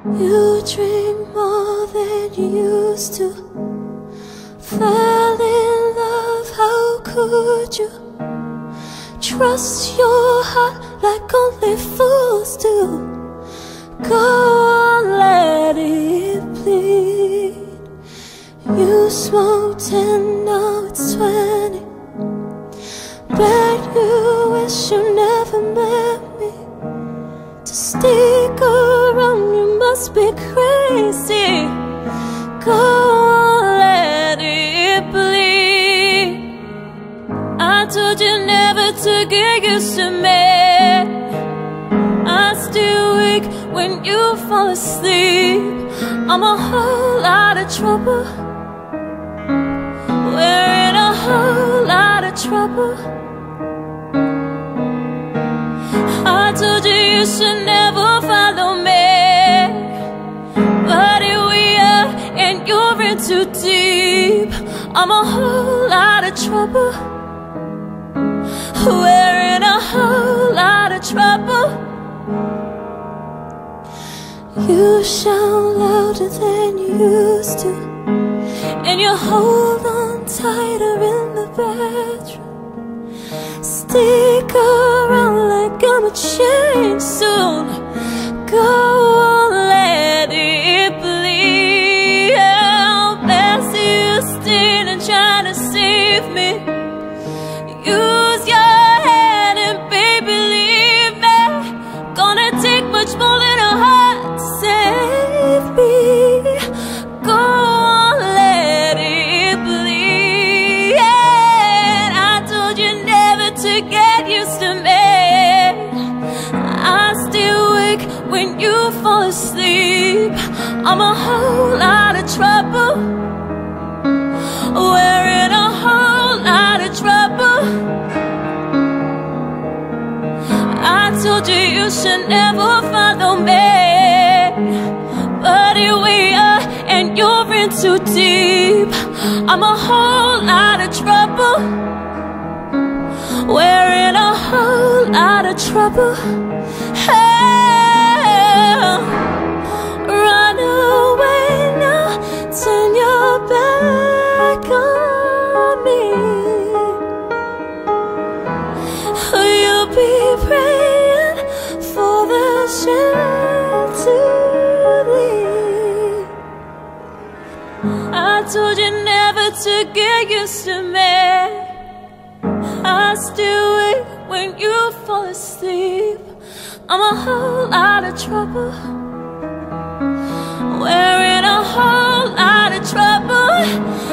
You drink more than you used to. Fell in love, how could you? Trust your heart like only fools do. Go on, let it bleed. You smoked and now it's 20. Bet you wish you never met me. To stick around you must be crazy. Go on, let it bleed. I told you never to get used to me. I still wake when you fall asleep. I'm a whole lot of trouble. We're in a whole lot of trouble. I told you you should never follow me, but here we are and you're in too deep. I'm a whole lot of trouble. We're in a whole lot of trouble. You shout louder than you used to, and you hold on tighter in the bedroom. Stick around like I'ma change soon. Go on, let it bleed. Oh, bless you, standing trying to save me. Use your head and baby leave me. Gonna take much more than a heart to save me. Go on, let it bleed. Yeah, I told you never to get used to me. I still wake when you fall asleep. I'm a whole lot of trouble. We're in a whole lot of trouble. I told you you should never follow me, but here we are and you're in too deep. I'm a whole lot of trouble. We're in a whole lot of trouble. Hey, run away now, turn your back on me. You'll be praying for the strength to leave. I told you never to get used to me. I still wake when you fall asleep. I'm a whole lot of trouble. We're in a whole lot of trouble.